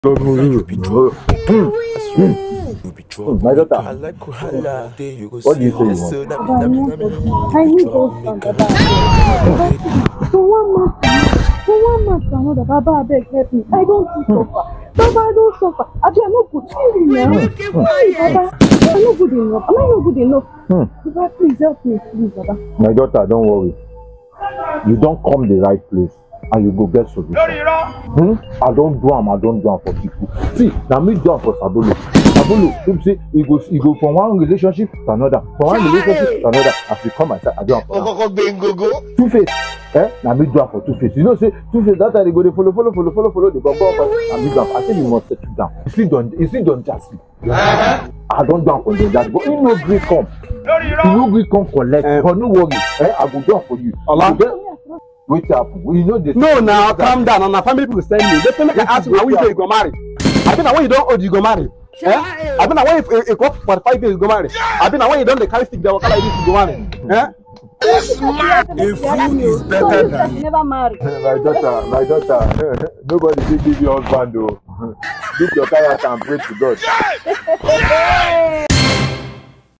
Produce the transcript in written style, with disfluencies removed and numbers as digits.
My daughter, what do you say you want? I need husband, Baba. So one man to another, Baba, I beg, help me. I don't suffer. Baba, I don't suffer. I am not good. Baba, I'm not good enough. Am I not good enough? Baba, please help me, please, Baba. My daughter, don't worry. You don't come the right place. And you go get solution. I don't do am for people. See, now me do am for Sabolo. Sabolo, people say he go from one relationship to another, from one relationship to another. As you come inside, I do am for am. Two-Face, now me do am for Two-Face. You know, say Two-Face that time they go they follow. They go up. And me do am. I say you must settle down. You see, don't just sleep. I don't do am for that, but you no gree come. You no gree come collect. But no worry, I go do am for you. Wait up. We know this. No, now calm down. And our family people send me. They make I ask you how we you go marry. I think when you don't old you go marry. I think when you go for 5 years you go marry. I think when you don't the carry stick there like this you go marry. A fool is better than you. Never marry. My daughter, nobody will give you husband though. Give your character and pray to God.